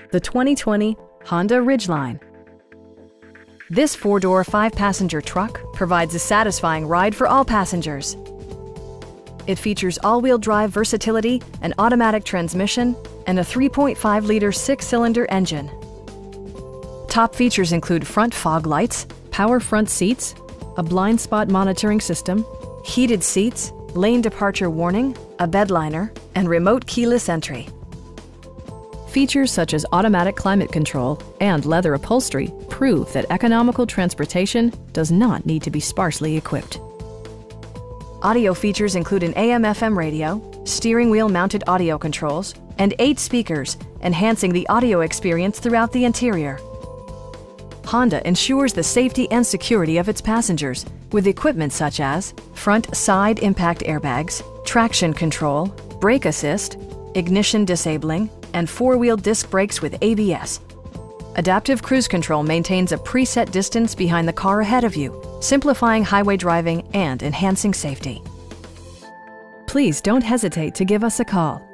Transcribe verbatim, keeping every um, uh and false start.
the twenty twenty Honda Ridgeline. This four-door, five-passenger truck provides a satisfying ride for all passengers. It features all-wheel drive versatility, an automatic transmission, and a three point five liter six-cylinder engine. Top features include front fog lights, power front seats, a blind spot monitoring system, heated seats, lane departure warning, a bed liner, and remote keyless entry. Features such as automatic climate control and leather upholstery prove that economical transportation does not need to be sparsely equipped. Audio features include an A M F M radio, steering wheel mounted audio controls, and eight speakers, enhancing the audio experience throughout the interior. Honda ensures the safety and security of its passengers with equipment such as front side impact airbags, traction control, brake assist, ignition disabling, and four-wheel disc brakes with A B S. Adaptive Cruise Control maintains a preset distance behind the car ahead of you, simplifying highway driving and enhancing safety. Please don't hesitate to give us a call.